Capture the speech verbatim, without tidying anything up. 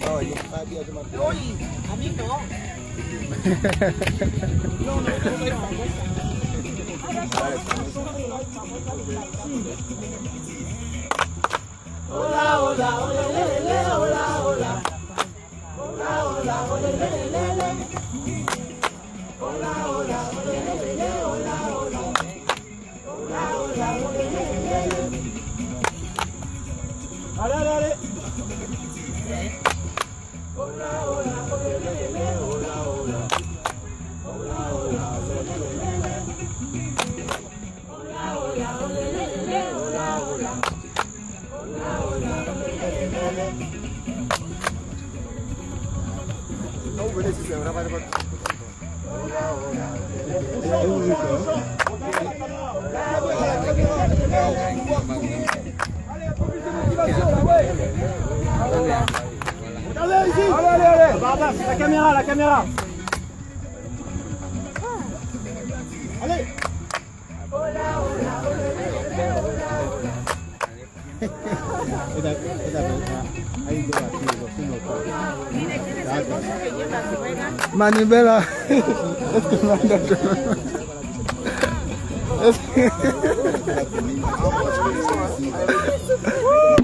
Oi, amigo. No, no, hola, hola, hola, hola, hola, hola. Hola, hola, hola, hola. Hola, hola, hola, hola, hola. Hola, hola, hola. Dale, dale. Hola, hola, hola, hola, hola. Hola, hola, hola, hola, hola, hola. No, pero si se habrá para allez, ici. Allez, allez, allez. Bardas, la caméra, la caméra. Allez. Manivela. Es que manda. Es que